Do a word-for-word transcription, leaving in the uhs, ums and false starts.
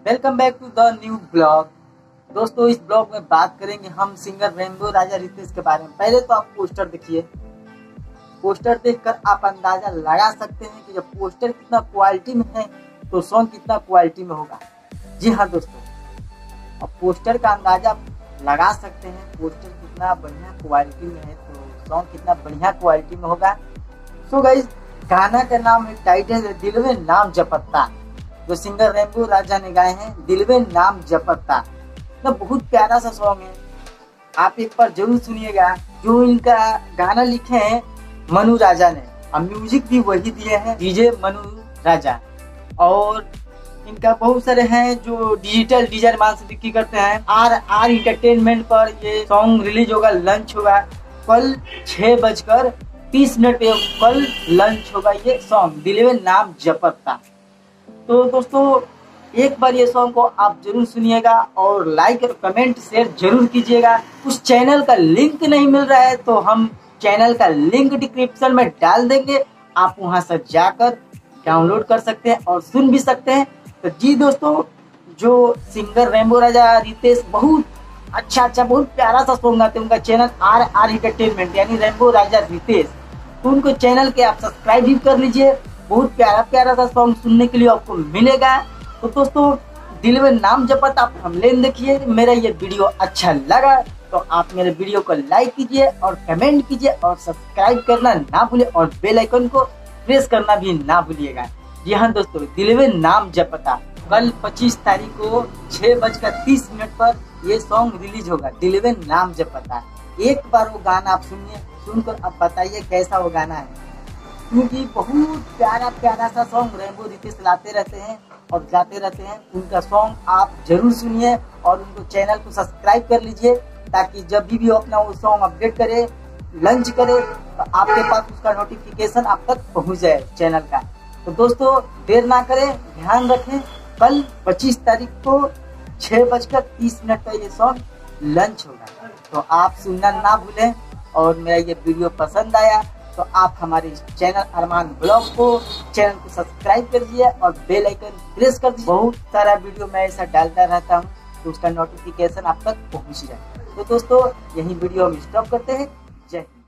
Welcome back to the new blog. दोस्तों इस blog में बात करेंगे हम सिंगर रेनबो राजा रितेश के बारे में। पहले तो आप पोस्टर देखिए, पोस्टर देखकर आप अंदाजा लगा सकते हैं कि जब पोस्टर कितना क्वालिटी में है तो सॉन्ग कितना क्वालिटी में होगा। जी हाँ दोस्तों, अब पोस्टर का अंदाजा लगा सकते हैं पोस्टर कितना बढ़िया क्वालिटी में है तो सॉन्ग कितना बढ़िया क्वालिटी में होगा। सो गाइस, गाना का नाम है, टाइटल है दिलवे नाम जपत्ता, जो सिंगर रेनबो राजा ने गाए हैं। दिलवे नाम जपत्ता तो बहुत प्यारा सा सॉन्ग है, आप एक बार जरूर सुनिएगा। जो इनका गाना लिखे हैं मनु राजा ने और म्यूजिक भी वही दिए हैं, डीजे मनु राजा। और इनका बहुत सारे हैं जो डिजिटल डीजे मान से बिक्री करते हैं। आर आर इंटरटेनमेंट पर ये सॉन्ग रिलीज होगा, लंच होगा कल छह बजकर तीस मिनट पे कल लंच होगा ये सॉन्ग दिलवे नाम जपत्ता। तो दोस्तों एक बार ये सॉन्ग को आप जरूर सुनिएगा और लाइक और कमेंट शेयर जरूर कीजिएगा। उस चैनल का लिंक नहीं मिल रहा है तो हम चैनल का लिंक डिस्क्रिप्शन में डाल देंगे, आप वहां से जाकर डाउनलोड कर सकते हैं और सुन भी सकते हैं। तो जी दोस्तों, जो सिंगर रेनबो राजा रितेश बहुत अच्छा अच्छा बहुत प्यारा सा सॉन्ग गाते हैं। उनका चैनल आर आर इंटरटेनमेंट यानी रेनबो राजा रितेश, तो उनको चैनल के आप सब्सक्राइब भी कर लीजिए। बहुत प्यारा प्यारा सा सॉन्ग सुनने के लिए आपको मिलेगा। तो दोस्तों दिलवे नाम जपत्ता आप हमलेन देखिए। मेरा ये वीडियो अच्छा लगा तो आप मेरे वीडियो को लाइक कीजिए और कमेंट कीजिए और सब्सक्राइब करना ना भूलिए और बेल आइकन को प्रेस करना भी ना भूलिएगा। जी हाँ दोस्तों, दिलवे नाम जपत्ता कल पच्चीस तारीख को छह बजकर तीस मिनट पर ये सॉन्ग रिलीज होगा, दिलवे नाम जपत्ता। एक बार वो गाना आप सुनिए, सुनकर आप बताइए कैसा वो गाना है, क्योंकि बहुत प्यारा प्यारा सा सॉन्ग रेनबो रितेश लाते रहते हैं और गाते रहते हैं। उनका सॉन्ग आप जरूर सुनिए और उनको चैनल को सब्सक्राइब कर लीजिए, ताकि जब भी भी अपना वो सॉन्ग अपडेट करे, लंच करे, तो आपके पास उसका नोटिफिकेशन आप तक पहुंच जाए चैनल का। तो दोस्तों देर ना करें, ध्यान रखें, कल पच्चीस तारीख को छह बजकर तीस मिनट पर ये सॉन्ग लंच होगा, तो आप सुनना ना भूलें। और मेरा ये वीडियो पसंद आया तो आप हमारे चैनल अरमान ब्लॉग को चैनल को सब्सक्राइब कर दीजिए और बेल आइकन प्रेस कर दीजिए। बहुत सारा वीडियो मैं ऐसा डालता रहता हूँ तो उसका नोटिफिकेशन आप तक पहुँच जाए। तो दोस्तों यही वीडियो हम स्टॉप करते हैं। जय हिंद।